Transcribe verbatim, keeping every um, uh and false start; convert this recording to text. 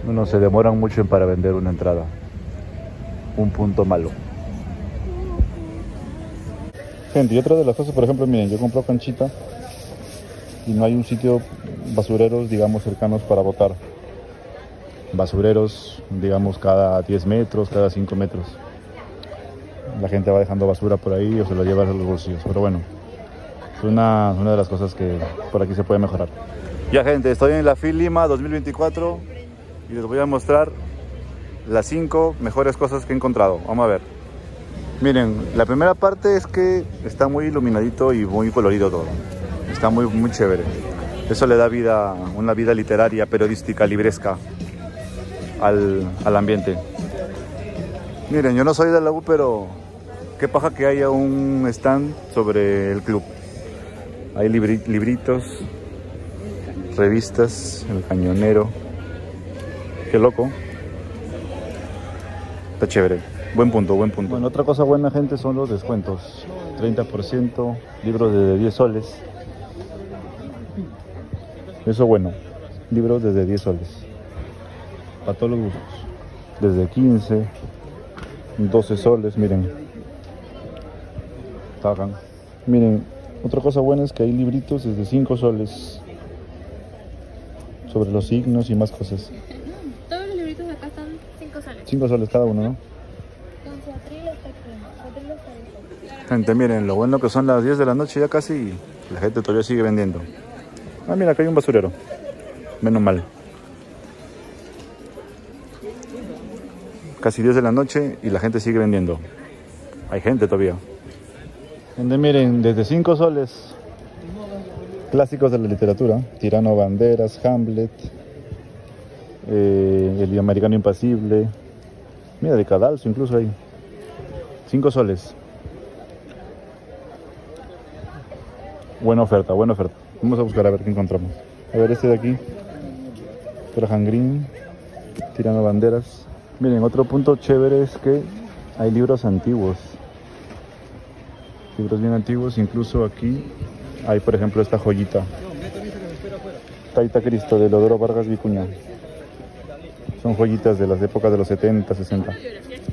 Bueno, se demoran mucho en para vender una entrada. Un punto malo. Gente, y otra de las cosas, por ejemplo, miren, yo compro canchita y no hay un sitio basureros, digamos, cercanos para botar. Basureros, digamos, cada diez metros, cada cinco metros. La gente va dejando basura por ahí o se lo lleva a los bolsillos. Pero bueno, es una, una de las cosas que por aquí se puede mejorar. Ya, gente, estoy en la FIL Lima dos mil veinticuatro y les voy a mostrar las cinco mejores cosas que he encontrado. Vamos a ver. Miren, la primera parte es que está muy iluminadito y muy colorido todo. Está muy, muy chévere. Eso le da vida, una vida literaria, periodística, libresca al, al ambiente. Miren, yo no soy de la U, pero qué paja que haya un stand sobre el club. Hay libri libritos, revistas, El Cañonero. Qué loco. Está chévere. Buen punto, buen punto. Bueno, otra cosa buena, gente, son los descuentos. treinta por ciento, libros de diez soles. Eso bueno, libros desde diez soles. Para todos los gustos. Desde quince, doce soles, miren. Pagan. Miren, otra cosa buena es que hay libritos desde cinco soles. Sobre los signos y más cosas. Todos los libritos de acá están cinco soles. cinco soles cada uno, ¿no? Gente, miren, lo bueno que son las diez de la noche ya casi y la gente todavía sigue vendiendo. Ah, mira, acá hay un basurero. Menos mal. Casi diez de la noche y la gente sigue vendiendo. Hay gente todavía. Gente, miren, desde cinco soles. Clásicos de la literatura. Tirano Banderas, Hamlet, eh, El Americano Impasible. Mira, de Cadalso incluso hay. cinco soles. Buena oferta, buena oferta. Vamos a buscar a ver qué encontramos. A ver, este de aquí. Graham Greene, Tirano Banderas. Miren, otro punto chévere es que hay libros antiguos. Libros bien antiguos, incluso aquí hay, por ejemplo, esta joyita. Taita Cristo, de Lodoro Vargas Vicuña. Son joyitas de las épocas de los setenta, sesenta.